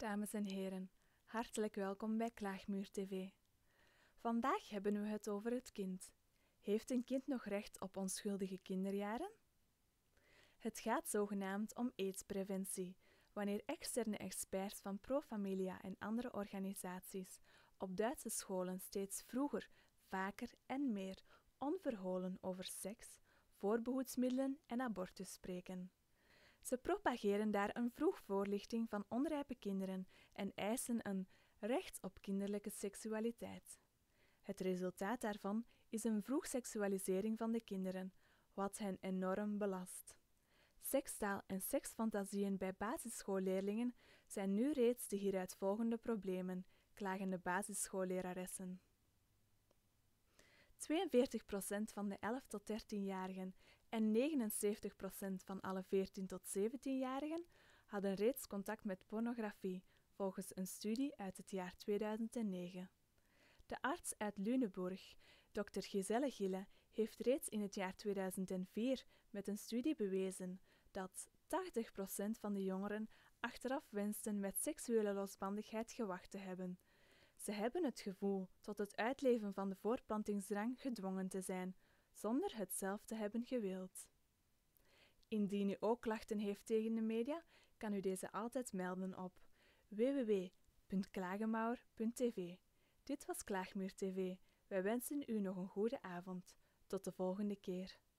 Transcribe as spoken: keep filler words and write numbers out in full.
Dames en heren, hartelijk welkom bij Klaagmuur T V. Vandaag hebben we het over het kind. Heeft een kind nog recht op onschuldige kinderjaren? Het gaat zogenaamd om aidspreventie, wanneer externe experts van Pro Familia en andere organisaties op Duitse scholen steeds vroeger, vaker en meer onverholen over seks, voorbehoedsmiddelen en abortus spreken. Ze propageren daar een vroegvoorlichting van onrijpe kinderen en eisen een recht op kinderlijke seksualiteit. Het resultaat daarvan is een vroegseksualisering van de kinderen, wat hen enorm belast. Sekstaal en seksfantasieën bij basisschoolleerlingen zijn nu reeds de hieruit volgende problemen, klagen de basisschoolleraressen. tweeënveertig procent van de elf tot dertienjarigen en negenenzeventig procent van alle veertien tot zeventienjarigen hadden reeds contact met pornografie, volgens een studie uit het jaar tweeduizend negen. De arts uit Lüneburg, dokter Giselle Gille, heeft reeds in het jaar tweeduizend vier met een studie bewezen dat tachtig procent van de jongeren achteraf wensten met seksuele losbandigheid gewacht te hebben. Ze hebben het gevoel tot het uitleven van de voortplantingsdrang gedwongen te zijn, zonder het zelf te hebben gewild. Indien u ook klachten heeft tegen de media, kan u deze altijd melden op w w w punt klagemauer punt t v. Dit was Klaagmuur T V. Wij wensen u nog een goede avond. Tot de volgende keer.